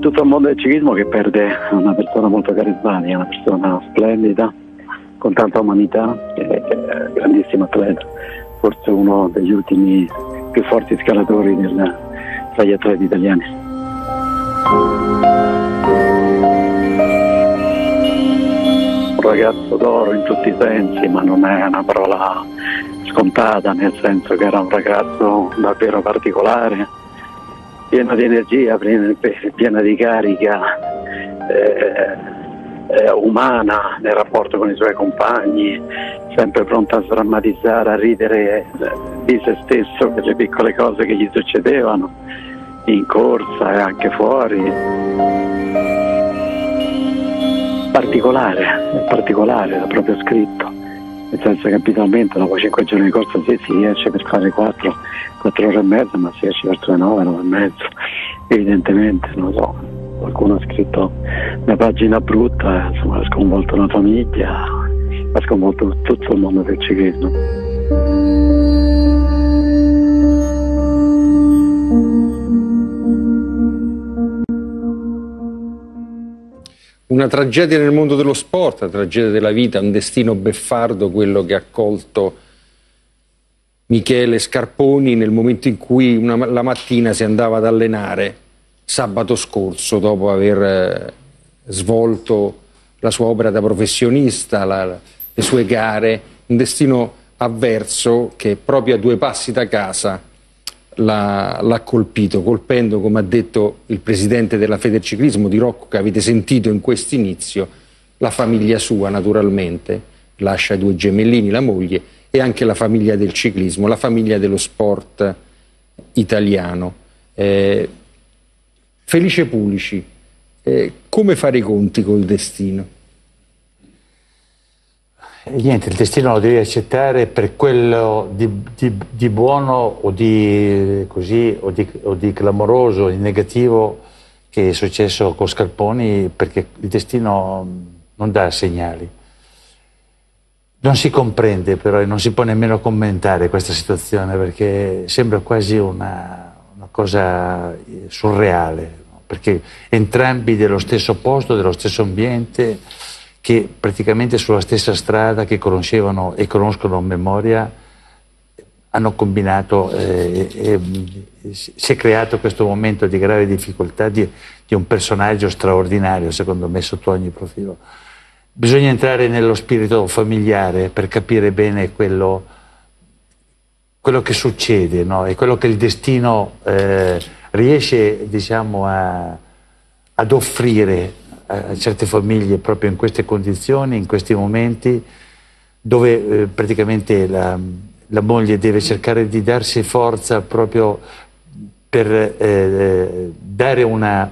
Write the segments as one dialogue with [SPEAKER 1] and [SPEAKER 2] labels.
[SPEAKER 1] tutto il mondo del ciclismo che perde una persona molto carismatica, una persona splendida, con tanta umanità, grandissimo atleta, forse uno degli ultimi più forti scalatori tra gli atleti italiani. Un ragazzo d'oro in tutti i sensi, ma non è una parola scontata, nel senso che era un ragazzo davvero particolare, pieno di energia, piena di carica, umana nel rapporto con i suoi compagni, sempre pronto a sdrammatizzare, a ridere di se stesso per le piccole cose che gli succedevano in corsa e anche fuori. Particolare, l'ha proprio scritto, nel senso che abitualmente dopo 5 giorni di corsa si esce per fare 4 ore e mezza, ma si esce verso le 9 e mezzo. Evidentemente, non lo so, qualcuno ha scritto una pagina brutta, insomma, ha sconvolto una famiglia, ha sconvolto tutto il mondo del ciclismo.
[SPEAKER 2] Una tragedia nel mondo dello sport, la tragedia della vita, un destino beffardo, quello che ha colto Michele Scarponi nel momento in cui la mattina si andava ad allenare sabato scorso, dopo aver svolto la sua opera da professionista, le sue gare, un destino avverso che proprio a 2 passi da casa l'ha colpito, colpendo, come ha detto il presidente della Federciclismo di Rocco, che avete sentito in quest'inizio, la famiglia sua naturalmente, lascia 2 gemellini, la moglie, e anche la famiglia del ciclismo, la famiglia dello sport italiano. Felice Pulici, come fare i conti col destino?
[SPEAKER 3] Niente, il destino lo devi accettare per quello di buono o di clamoroso, di negativo che è successo con Scarponi, perché il destino non dà segnali. Non si comprende però e non si può nemmeno commentare questa situazione, perché sembra quasi una cosa surreale, no? Perché entrambi dello stesso posto, dello stesso ambiente, che praticamente sulla stessa strada, che conoscevano e conoscono a memoria, hanno combinato, si è creato questo momento di grave difficoltà di un personaggio straordinario, secondo me, sotto ogni profilo. Bisogna entrare nello spirito familiare per capire bene quello che succede, no? E quello che il destino riesce, diciamo, ad offrire a certe famiglie proprio in queste condizioni, in questi momenti, dove praticamente la moglie deve cercare di darsi forza proprio per dare una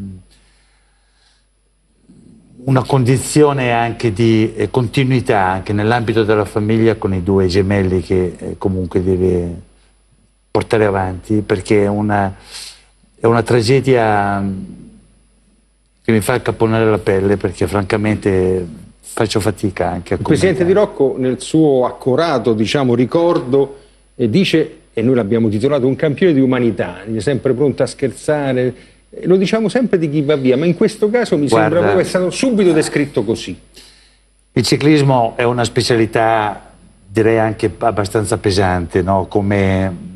[SPEAKER 3] condizione anche di continuità anche nell'ambito della famiglia con i 2 gemelli che comunque deve portare avanti, perché è una tragedia che mi fa caponare la pelle, perché francamente faccio fatica anche a
[SPEAKER 2] il presidente Di Rocco nel suo accorato, diciamo, ricordo dice, e noi l'abbiamo titolato un campione di umanità, è sempre pronto a scherzare, lo diciamo sempre di chi va via, ma in questo caso mi sembra proprio che è stato subito descritto così.
[SPEAKER 3] Il ciclismo è una specialità, direi anche abbastanza pesante, no? Come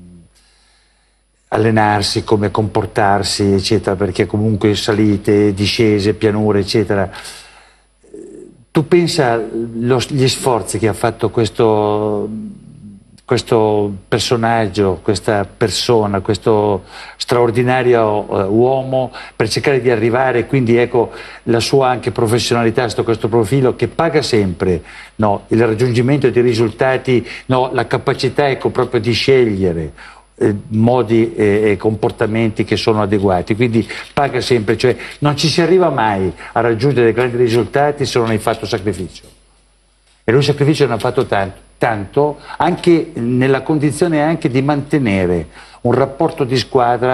[SPEAKER 3] allenarsi, come comportarsi, eccetera, perché comunque salite, discese, pianure, eccetera. Tu pensa gli sforzi che ha fatto questo personaggio, questa persona, questo straordinario uomo per cercare di arrivare, quindi ecco la sua anche professionalità sotto questo profilo che paga sempre, no? Il raggiungimento dei risultati, no? La capacità, ecco, proprio di scegliere modi e comportamenti che sono adeguati, quindi paga sempre, cioè non ci si arriva mai a raggiungere dei grandi risultati se non hai fatto sacrificio, e lui sacrificio ne ha fatto tanto anche nella condizione anche di mantenere un rapporto di squadra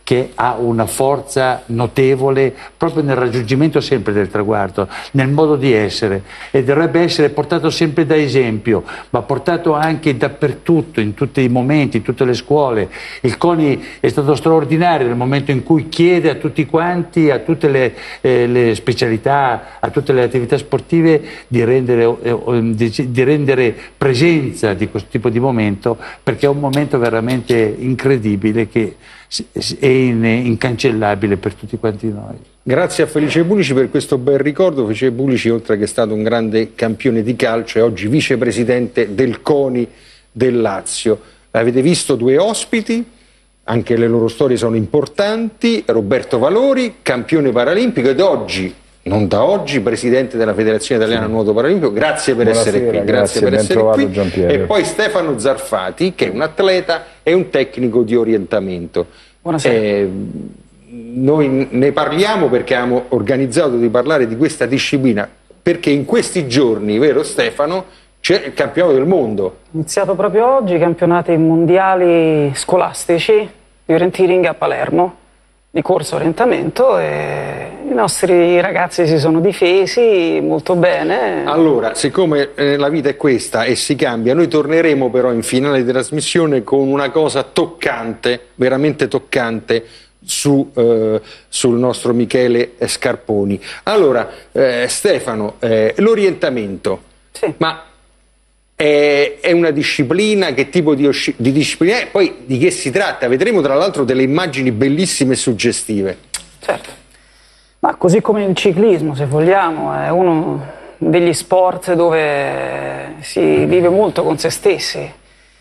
[SPEAKER 3] che ha una forza notevole proprio nel raggiungimento sempre del traguardo, nel modo di essere, e dovrebbe essere portato sempre da esempio, ma portato anche dappertutto, in tutti i momenti, in tutte le scuole. Il CONI è stato straordinario nel momento in cui chiede a tutti quanti, a tutte le specialità, a tutte le attività sportive di rendere presenza di questo tipo di momento, perché è un momento veramente incredibile che è incancellabile per tutti quanti noi.
[SPEAKER 2] Grazie a Felice Bulici per questo bel ricordo. Felice Bulici, oltre che è stato un grande campione di calcio, è oggi vicepresidente del CONI del Lazio. Avete visto due ospiti, anche le loro storie sono importanti. Roberto Valori, campione paralimpico, ed oggi, non da oggi, presidente della Federazione Italiana Nuoto Paralimpico. Grazie per essere qui. Grazie per essere qui. E poi Stefano Zarfati, che è un atleta e un tecnico di orientamento.
[SPEAKER 4] Buonasera.
[SPEAKER 2] Noi ne parliamo perché abbiamo organizzato di parlare di questa disciplina, perché in questi giorni, vero Stefano, c'è il campionato del mondo.
[SPEAKER 4] Iniziato proprio oggi i campionati mondiali scolastici di orienteering a Palermo, di corso orientamento, e i nostri ragazzi si sono difesi molto bene.
[SPEAKER 2] Allora, siccome la vita è questa e si cambia, noi torneremo però in finale di trasmissione con una cosa toccante, veramente toccante, sul nostro Michele Scarponi. Allora, Stefano, l'orientamento,
[SPEAKER 4] sì.
[SPEAKER 2] Ma è una disciplina? Che tipo di disciplina è? Poi di che si tratta? Vedremo tra l'altro delle immagini bellissime e suggestive.
[SPEAKER 4] Certo, ma così come il ciclismo, se vogliamo, è uno degli sport dove si vive molto con se stessi.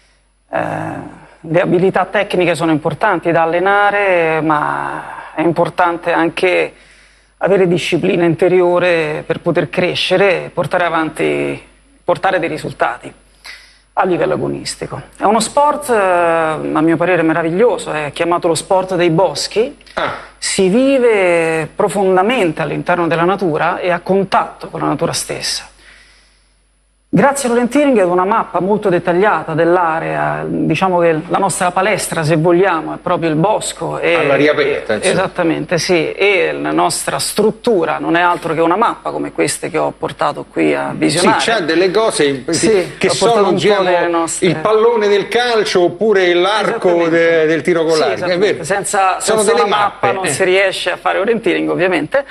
[SPEAKER 4] Le abilità tecniche sono importanti da allenare, ma è importante anche avere disciplina interiore per poter crescere e portare dei risultati a livello agonistico. È uno sport, a mio parere, meraviglioso, è chiamato lo sport dei boschi. Si vive profondamente all'interno della natura e a contatto con la natura stessa. Grazie all'orienteering ad una mappa molto dettagliata dell'area, diciamo che la nostra palestra, se vogliamo, è proprio il bosco.
[SPEAKER 2] All'aria aperta,
[SPEAKER 4] esattamente, sì, e la nostra struttura non è altro che una mappa come queste che ho portato qui a visionare.
[SPEAKER 2] Sì, c'ha delle cose
[SPEAKER 4] sì,
[SPEAKER 2] che sono, diciamo, il pallone del calcio oppure l'arco del tiro con l'arco.
[SPEAKER 4] Sì, è vero. Senza una mappa non si riesce a fare orienteering, ovviamente.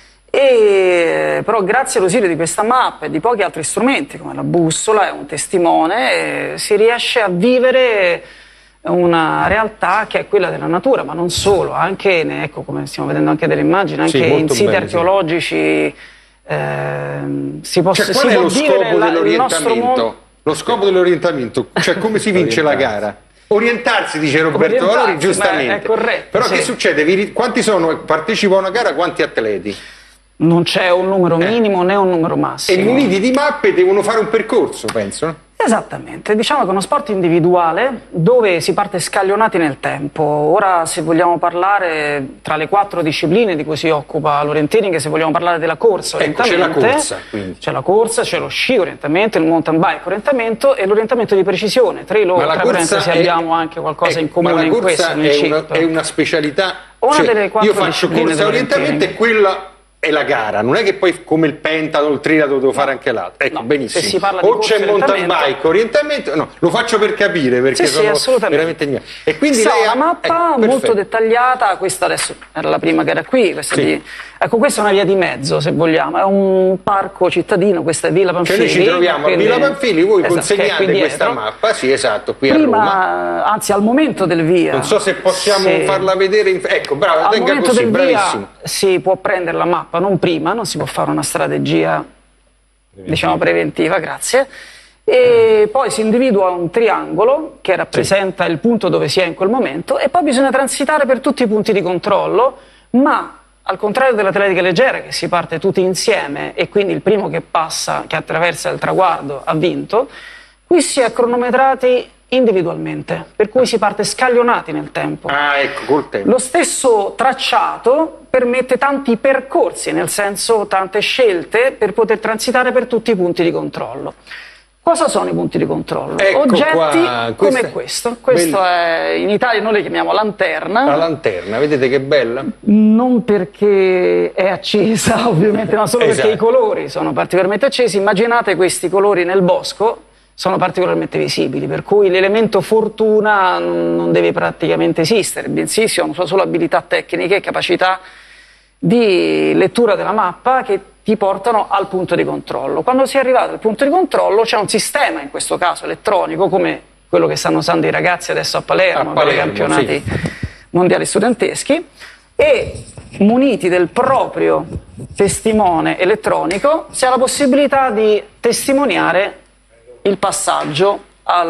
[SPEAKER 4] Però grazie all'usilio di questa mappa e di pochi altri strumenti come la bussola e un testimone si riesce a vivere una realtà che è quella della natura, ma non solo, anche ecco, come stiamo vedendo anche delle immagini, anche in siti archeologici. Si può
[SPEAKER 2] qual è lo scopo dell'orientamento? Lo scopo dell'orientamento, cioè come si vince la gara? Orientarsi, dice Roberto Valori, giustamente.
[SPEAKER 4] È corretto,
[SPEAKER 2] però che succede? Quanti partecipano a una gara, quanti atleti?
[SPEAKER 4] Non c'è un numero minimo né un numero massimo.
[SPEAKER 2] E muniti di mappe devono fare un percorso, penso, no?
[SPEAKER 4] Esattamente, diciamo che è uno sport individuale dove si parte scaglionati nel tempo. Ora, se vogliamo parlare tra le 4 discipline di cui si occupa l'orienteering, se vogliamo parlare della corsa,
[SPEAKER 2] c'è la corsa,
[SPEAKER 4] c'è la corsa, c'è lo sci orientamento, il mountain bike orientamento e l'orientamento di precisione. Tra parentesi abbiamo anche qualcosa in comune in questo.
[SPEAKER 2] È una specialità.
[SPEAKER 4] Delle 4
[SPEAKER 2] io faccio corsa orientamento e quella è la gara, non è che poi come il pentathlon, il triathlon devo fare anche l'altro. Ecco, benissimo.
[SPEAKER 4] Se si parla
[SPEAKER 2] o c'è mountain bike, orientamento, no, lo faccio per capire perché sono veramente ignorante. E quindi lei
[SPEAKER 4] ha una mappa molto dettagliata, questa adesso era la prima che era qui, ecco, questa è una via di mezzo, se vogliamo, è un parco cittadino, questa è Villa Pamphili.
[SPEAKER 2] Cioè noi ci troviamo a Villa Pamphili, voi consegnate questa mappa, sì, esatto, qui a Roma.
[SPEAKER 4] Anzi, al momento del via.
[SPEAKER 2] Non so se possiamo farla vedere, ecco, bravo, tenga così, bravissimo.
[SPEAKER 4] Si può prendere la mappa, non prima, non si può fare una strategia, diciamo, preventiva, grazie. E poi si individua un triangolo che rappresenta il punto dove si è in quel momento e poi bisogna transitare per tutti i punti di controllo, ma al contrario dell'atletica leggera che si parte tutti insieme e quindi il primo che passa, che attraversa il traguardo ha vinto, qui si è cronometrati individualmente, per cui si parte scaglionati nel tempo.
[SPEAKER 2] Ecco, col tempo.
[SPEAKER 4] Lo stesso tracciato permette tanti percorsi, nel senso tante scelte per poter transitare per tutti i punti di controllo. Cosa sono i punti di controllo?
[SPEAKER 2] Ecco
[SPEAKER 4] oggetti
[SPEAKER 2] qua,
[SPEAKER 4] come questo. Questo è, in Italia noi le chiamiamo lanterna.
[SPEAKER 2] La lanterna, vedete che bella?
[SPEAKER 4] Non perché è accesa, ovviamente, ma solo perché i colori sono particolarmente accesi. Immaginate questi colori nel bosco, sono particolarmente visibili, per cui l'elemento fortuna non deve praticamente esistere, bensì sono solo abilità tecniche e capacità di lettura della mappa che ti portano al punto di controllo. Quando si è arrivato al punto di controllo c'è un sistema, in questo caso elettronico, come quello che stanno usando i ragazzi adesso a Palermo per i campionati mondiali studenteschi, e muniti del proprio testimone elettronico si ha la possibilità di testimoniare il passaggio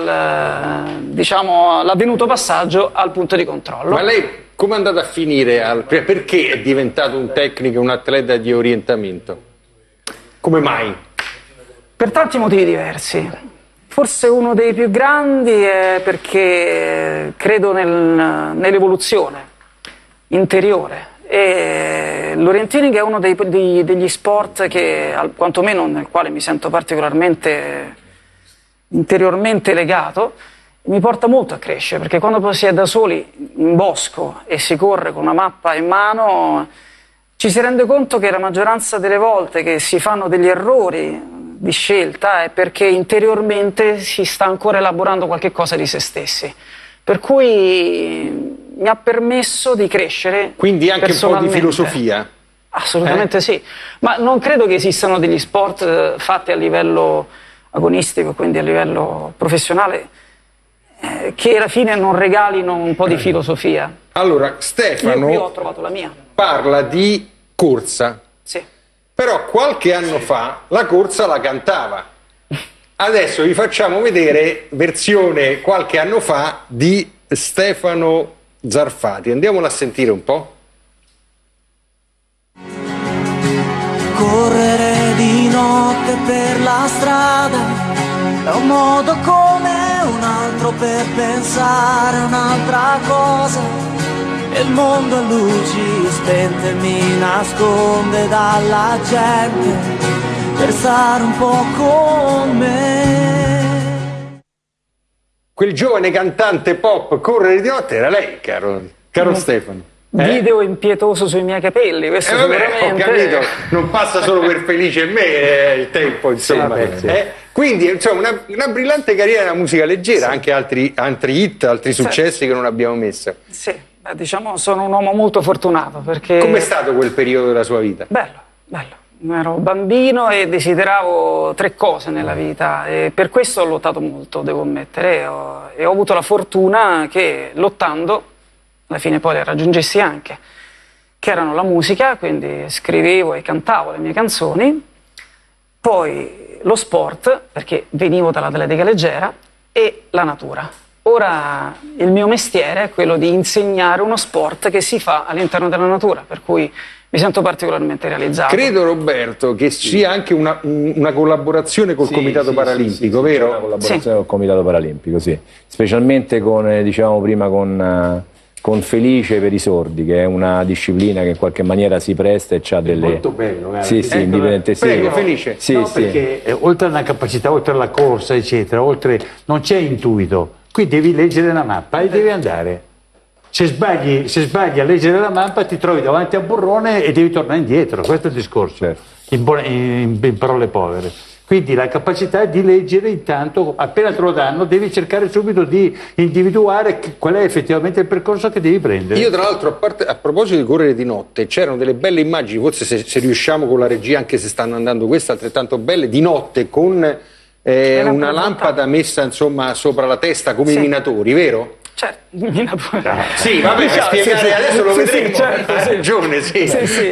[SPEAKER 4] l'avvenuto passaggio al punto di controllo.
[SPEAKER 2] Ma lei come è andata a finire? Perché è diventato un tecnico, un atleta di orientamento? Come mai?
[SPEAKER 4] Per tanti motivi diversi. Forse uno dei più grandi è perché credo nell'evoluzione interiore. E l'orienteering è uno degli sport che, quantomeno nel quale mi sento particolarmente interiormente legato, mi porta molto a crescere, perché quando si è da soli in bosco e si corre con una mappa in mano ci si rende conto che la maggioranza delle volte che si fanno degli errori di scelta è perché interiormente si sta ancora elaborando qualche cosa di se stessi, per cui mi ha permesso di crescere.
[SPEAKER 2] Quindi anche un po' di filosofia?
[SPEAKER 4] Assolutamente sì, ma non credo che esistano degli sport fatti a livello agonistico, quindi a livello professionale, che alla fine non regalino un po' di filosofia.
[SPEAKER 2] Allora, Stefano
[SPEAKER 4] io ho trovato la mia.
[SPEAKER 2] Parla di corsa,
[SPEAKER 4] sì.
[SPEAKER 2] Però qualche anno fa la corsa la cantava. Adesso vi facciamo vedere versione qualche anno fa di Stefano Zarfati. Andiamola a sentire un po'.
[SPEAKER 5] Correre di notte per la strada è un modo come un altro per pensare a un'altra cosa, e il mondo a luci spente mi nasconde dalla gente per stare un po' con me.
[SPEAKER 2] Quel giovane cantante pop correre di notte era lei, caro Stefano.
[SPEAKER 4] Video impietoso sui miei capelli, questo sicuramente.
[SPEAKER 2] Ho capito, non passa solo per Felice e me il tempo, insomma. Quindi insomma, una brillante carriera nella musica leggera, anche altri hit, altri successi che non abbiamo messo.
[SPEAKER 4] Sì, diciamo sono un uomo molto fortunato, perché...
[SPEAKER 2] Com'è stato quel periodo della sua vita?
[SPEAKER 4] Bello. Ero bambino e desideravo 3 cose nella vita, e per questo ho lottato molto, devo ammettere, e ho avuto la fortuna che lottando alla fine poi le raggiungessi anche, che erano la musica, quindi scrivevo e cantavo le mie canzoni, poi lo sport, perché venivo dall'atletica leggera, e la natura. Ora il mio mestiere è quello di insegnare uno sport che si fa all'interno della natura, per cui mi sento particolarmente realizzato.
[SPEAKER 2] Credo, Roberto, che sia anche una collaborazione col Comitato Paralimpico, vero?
[SPEAKER 6] Una collaborazione col Comitato Paralimpico, sì. Specialmente con, diciamo prima, con Felice per i sordi, che è una disciplina che in qualche maniera si presta e ha delle...
[SPEAKER 3] Molto bello,
[SPEAKER 6] sì, indipendente.
[SPEAKER 2] Prego, Felice.
[SPEAKER 3] Perché oltre alla capacità, oltre alla corsa, eccetera, non c'è intuito. Qui devi leggere la mappa e devi andare. Se sbagli a leggere la mappa ti trovi davanti a un burrone e devi tornare indietro. Questo è il discorso,
[SPEAKER 6] certo.
[SPEAKER 3] in parole povere. Quindi la capacità di leggere, intanto, appena te lo danno, devi cercare subito di individuare qual è effettivamente il percorso che devi prendere.
[SPEAKER 2] Io tra l'altro, a proposito di correre di notte, c'erano delle belle immagini, forse se riusciamo con la regia, anche se stanno andando queste altrettanto belle, di notte con una lampada messa insomma sopra la testa come i minatori, vero?
[SPEAKER 4] Certo, minatori.
[SPEAKER 2] Sì, vabbè, per spiegare adesso lo vedremo.
[SPEAKER 4] Certo,
[SPEAKER 2] Ha ragione, sì.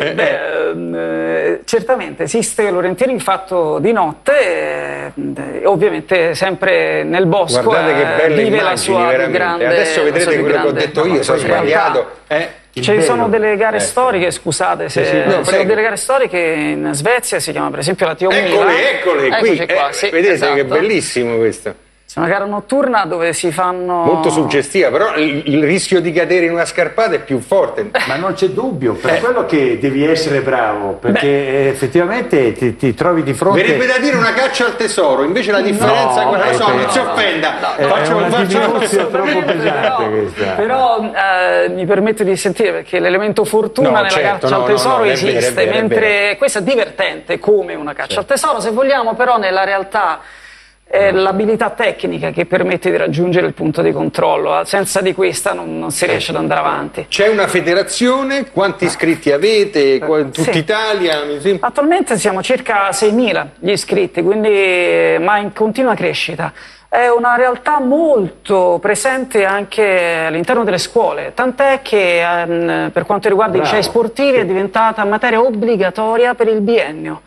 [SPEAKER 4] Certamente esiste l'orienteering fatto di notte, ovviamente sempre nel bosco.
[SPEAKER 2] Guardate che belle
[SPEAKER 4] vive
[SPEAKER 2] immagini,
[SPEAKER 4] la sua
[SPEAKER 2] veramente.
[SPEAKER 4] grande,
[SPEAKER 2] adesso vedrete quello che ho detto io, sono sbagliato.
[SPEAKER 4] Ci sono delle gare storiche, scusate, sono delle gare storiche in Svezia, si chiama per esempio la T1000.
[SPEAKER 2] Eccole, qui,
[SPEAKER 4] qua, sì,
[SPEAKER 2] vedete
[SPEAKER 4] esatto.
[SPEAKER 2] che bellissimo questo.
[SPEAKER 4] C'è una gara notturna dove si fanno...
[SPEAKER 2] Molto suggestiva, però il rischio di cadere in una scarpata è più forte.
[SPEAKER 3] Ma non c'è dubbio, per quello che devi essere bravo, perché effettivamente ti trovi di fronte...
[SPEAKER 2] Verrebbe da dire una caccia al tesoro, invece la differenza è quella, non si offenda.
[SPEAKER 3] È una diminuzione troppo pesante questa.
[SPEAKER 4] Però mi permette di sentire, perché l'elemento fortuna nella caccia al tesoro esiste, mentre questa è divertente come una caccia al tesoro, se vogliamo, però nella realtà... è l'abilità tecnica che permette di raggiungere il punto di controllo, senza di questa non si riesce ad andare avanti.
[SPEAKER 2] C'è una federazione, quanti iscritti avete, tutta Italia?
[SPEAKER 4] Attualmente siamo circa 6.000 gli iscritti, quindi, ma in continua crescita. È una realtà molto presente anche all'interno delle scuole, tant'è che per quanto riguarda i licei sportivi è diventata materia obbligatoria per il biennio.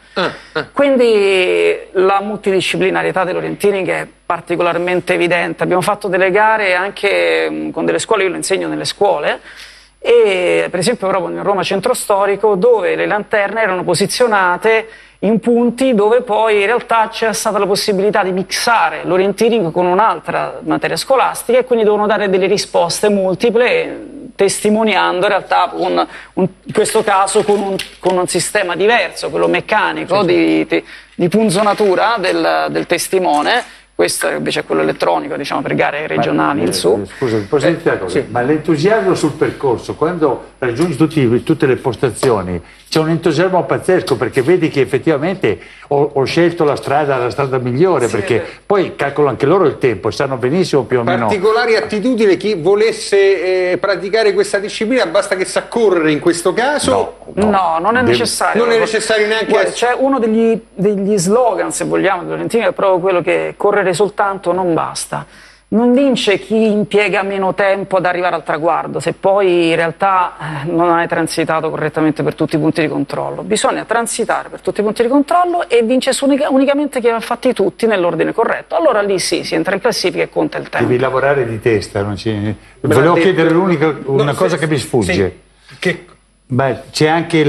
[SPEAKER 4] Quindi la multidisciplinarietà dell'orienteering è particolarmente evidente. Abbiamo fatto delle gare anche con delle scuole, io lo insegno nelle scuole, e per esempio proprio nel Roma Centro Storico, dove le lanterne erano posizionate in punti dove poi in realtà c'è stata la possibilità di mixare l'orienteering con un'altra materia scolastica, e quindi devono dare delle risposte multiple, testimoniando in realtà in questo caso con un sistema diverso, quello meccanico di punzonatura del testimone. Questo invece è quello elettronico, diciamo, per gare regionali in su.
[SPEAKER 3] Scusa, posso dire una cosa? Ma l'entusiasmo sul percorso, quando raggiungi tutte le postazioni, c'è un entusiasmo pazzesco, perché vedi che effettivamente ho scelto la strada migliore, perché poi calcolo anche loro il tempo e sanno benissimo più o meno.
[SPEAKER 2] Particolari attitudini, chi volesse praticare questa disciplina, basta che sa correre in questo caso?
[SPEAKER 4] No, non è necessario.
[SPEAKER 2] Non è necessario neanche...
[SPEAKER 4] C'è uno degli slogan, se vogliamo, dell'orienteering, è proprio quello che correre soltanto non basta. Non vince chi impiega meno tempo ad arrivare al traguardo, se poi in realtà non hai transitato correttamente per tutti i punti di controllo. Bisogna transitare per tutti i punti di controllo e vince unicamente chi ha fatti tutti nell'ordine corretto. Allora lì sì, si entra in classifica e conta il tempo.
[SPEAKER 3] Devi lavorare di testa. Volevo chiedere una cosa che mi sfugge.
[SPEAKER 2] Che...
[SPEAKER 3] C'è anche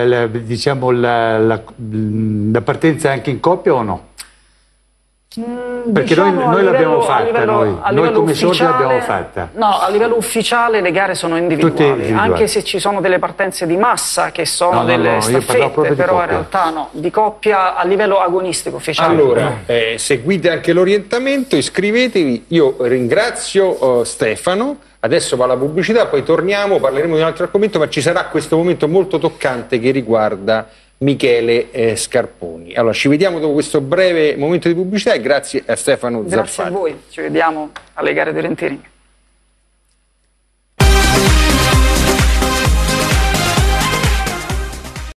[SPEAKER 3] la partenza anche in coppia o no? Perché
[SPEAKER 4] diciamo,
[SPEAKER 3] noi l'abbiamo fatta, noi come sordi l'abbiamo fatta.
[SPEAKER 4] No, a livello ufficiale le gare sono individuali, anche se ci sono delle partenze di massa che sono delle staffette, però in realtà no, di coppia a livello agonistico ufficiale.
[SPEAKER 2] Allora, seguite anche l'orientamento, iscrivetevi, io ringrazio Stefano, adesso va la pubblicità, poi torniamo, parleremo di un altro argomento, ma ci sarà questo momento molto toccante che riguarda Michele Scarponi. Allora, ci vediamo dopo questo breve momento di pubblicità e grazie a Stefano Zaffari.
[SPEAKER 4] Grazie a voi, ci vediamo alle gare di orienteering.